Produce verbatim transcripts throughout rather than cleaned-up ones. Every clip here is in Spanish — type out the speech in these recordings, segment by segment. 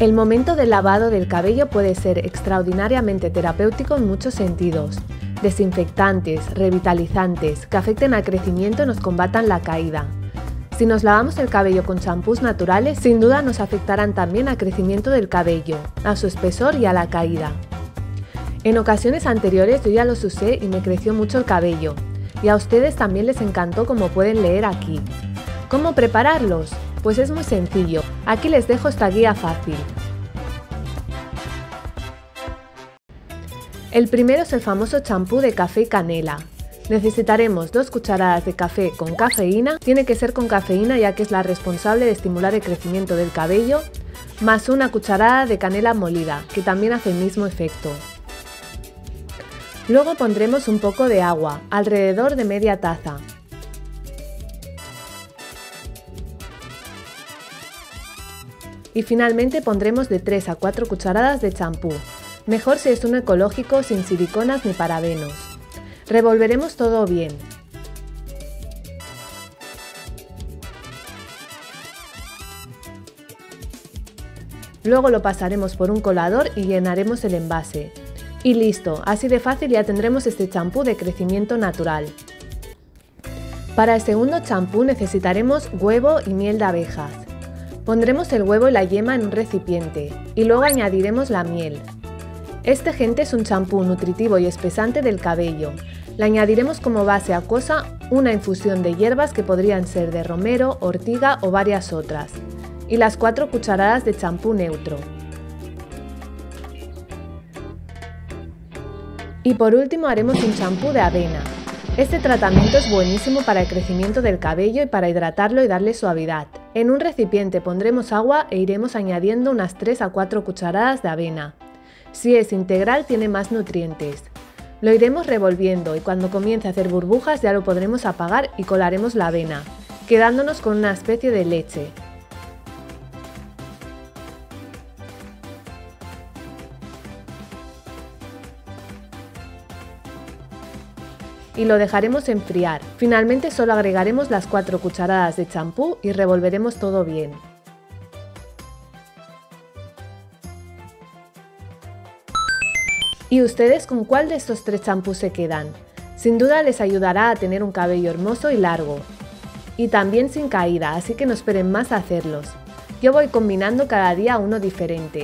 El momento del lavado del cabello puede ser extraordinariamente terapéutico en muchos sentidos. Desinfectantes, revitalizantes, que afecten al crecimiento y nos combatan la caída. Si nos lavamos el cabello con champús naturales, sin duda nos afectarán también al crecimiento del cabello, a su espesor y a la caída. En ocasiones anteriores yo ya los usé y me creció mucho el cabello, y a ustedes también les encantó, como pueden leer aquí. ¿Cómo prepararlos? Pues es muy sencillo, aquí les dejo esta guía fácil. El primero es el famoso champú de café y canela. Necesitaremos dos cucharadas de café con cafeína, tiene que ser con cafeína ya que es la responsable de estimular el crecimiento del cabello, más una cucharada de canela molida, que también hace el mismo efecto. Luego pondremos un poco de agua, alrededor de media taza. Y finalmente pondremos de tres a cuatro cucharadas de champú, mejor si es uno ecológico sin siliconas ni parabenos. Revolveremos todo bien. Luego lo pasaremos por un colador y llenaremos el envase. Y listo, así de fácil ya tendremos este champú de crecimiento natural. Para el segundo champú necesitaremos huevo y miel de abejas. Pondremos el huevo y la yema en un recipiente y luego añadiremos la miel. Este, gente, es un champú nutritivo y espesante del cabello. Le añadiremos como base acuosa una infusión de hierbas que podrían ser de romero, ortiga o varias otras, y las cuatro cucharadas de champú neutro. Y por último haremos un champú de avena. Este tratamiento es buenísimo para el crecimiento del cabello y para hidratarlo y darle suavidad. En un recipiente pondremos agua e iremos añadiendo unas tres a cuatro cucharadas de avena. Si es integral tiene más nutrientes. Lo iremos revolviendo y cuando comience a hacer burbujas ya lo podremos apagar y colaremos la avena, quedándonos con una especie de leche. Y lo dejaremos enfriar. Finalmente solo agregaremos las cuatro cucharadas de champú y revolveremos todo bien. ¿Y ustedes con cuál de estos tres champús se quedan? Sin duda les ayudará a tener un cabello hermoso y largo. Y también sin caída, así que no esperen más a hacerlos. Yo voy combinando cada día uno diferente.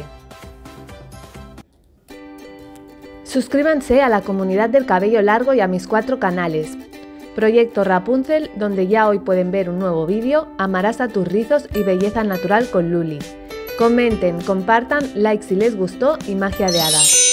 Suscríbanse a la comunidad del cabello largo y a mis cuatro canales. Proyecto Rapunzel, donde ya hoy pueden ver un nuevo vídeo, Amarás a tus rizos y belleza natural con Luli. Comenten, compartan, like si les gustó y magia de hadas.